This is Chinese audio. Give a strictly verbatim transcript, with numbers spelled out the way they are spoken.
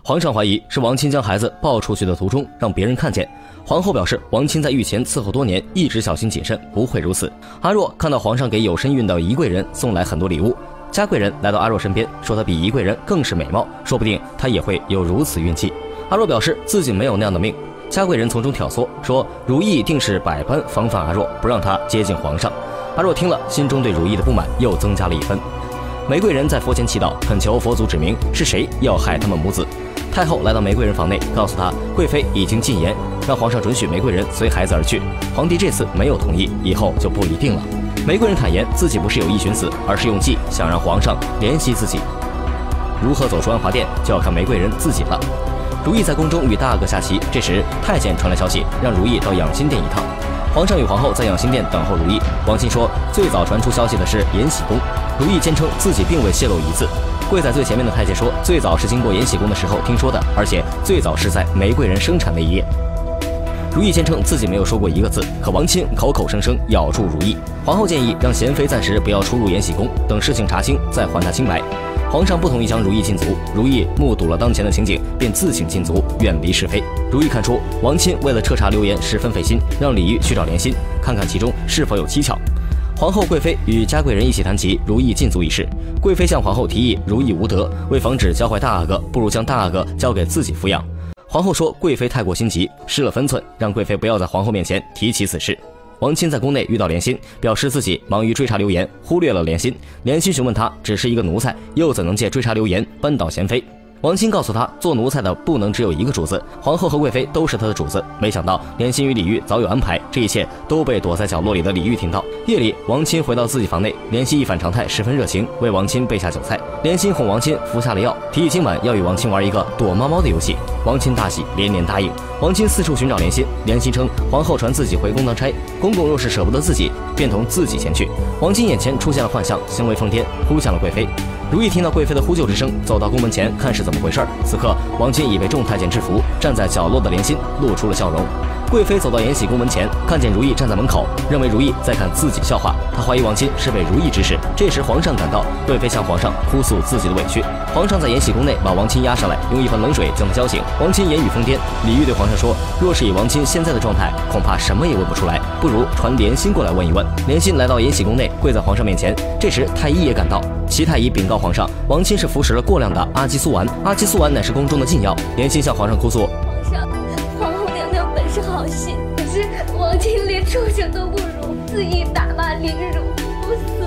皇上怀疑是王钦将孩子抱出去的途中让别人看见。皇后表示，王钦在御前伺候多年，一直小心谨慎，不会如此。阿若看到皇上给有身孕的宜贵人送来很多礼物，嘉贵人来到阿若身边，说她比宜贵人更是美貌，说不定她也会有如此运气。阿若表示自己没有那样的命。嘉贵人从中挑唆，说如意定是百般防范阿若，不让她接近皇上。阿若听了，心中对如意的不满又增加了一分。玫瑰人在佛前祈祷，恳求佛祖指明是谁要害他们母子。太后来到玫瑰人房内，告诉她贵妃已经进言，让皇上准许玫瑰人随孩子而去。皇帝这次没有同意，以后就不一定了。玫瑰人坦言自己不是有意寻死，而是用计想让皇上怜惜自己。如何走出安华殿，就要看玫瑰人自己了。如意在宫中与大阿哥下棋，这时太监传来消息，让如意到养心殿一趟。皇上与皇后在养心殿等候如意。王钦说，最早传出消息的是延禧宫。如意坚称自己并未泄露一字。跪在最前面的太监说，最早是经过延禧宫的时候听说的，而且最早是在玫瑰人生产那一夜。如意坚称自己没有说过一个字，可王钦口口声声咬住如意。皇后建议让贤妃暂时不要出入延禧宫，等事情查清再还她清白。皇上不同意将如意禁足，如意目睹了当前的情景，便自请禁足，远离是非。如意看出王钦为了彻查流言十分费心，让李煜去找莲心，看看其中是否有蹊跷。皇后贵妃与嘉贵人一起谈及如意禁足一事，贵妃向皇后提议如意无德，为防止教坏大阿哥，不如将大阿哥交给自己抚养。皇后说贵妃太过心急，失了分寸，让贵妃不要在皇后面前提起此事。王钦在宫内遇到莲心，表示自己忙于追查流言，忽略了莲心。莲心询问他，只是一个奴才，又怎能借追查流言扳倒贤妃？王钦告诉他，做奴才的不能只有一个主子，皇后和贵妃都是他的主子。没想到莲心与李煜早有安排，这一切都被躲在角落里的李煜听到。夜里，王钦回到自己房内，莲心一反常态，十分热情，为王钦备下酒菜。莲心哄王钦服下了药，提议今晚要与王钦玩一个躲猫猫的游戏。王钦大喜，连连答应。王钦四处寻找莲心，莲心称皇后传自己回宫当差，公公若是舍不得自己，便同自己前去。王钦眼前出现了幻象，行为疯癫，呼向了贵妃。如意听到贵妃的呼救之声，走到宫门前看是怎么回事。此刻王钦已被众太监制服，站在角落的莲心露出了笑容。贵妃走到延禧宫门前，看见如意站在门口，认为如意在看自己笑话，她怀疑王钦是被如意指使。这时皇上赶到，贵妃向皇上哭诉自己的委屈。皇上在延禧宫内把王钦押上来，用一盆冷水将他浇醒。王钦言语疯癫。李煜对皇上说，若是以王钦现在的状态，恐怕什么也问不出来，不如传莲心过来问一问。莲心来到延禧宫内，跪在皇上面前。这时太医也赶到，齐太医禀告皇上，王钦是服食了过量的阿激素丸，阿激素丸乃是宫中的禁药。莲心向皇上哭诉， 皇上，皇后娘娘本是好心，可是王钦连畜生都不如，恣意打骂凌辱，不死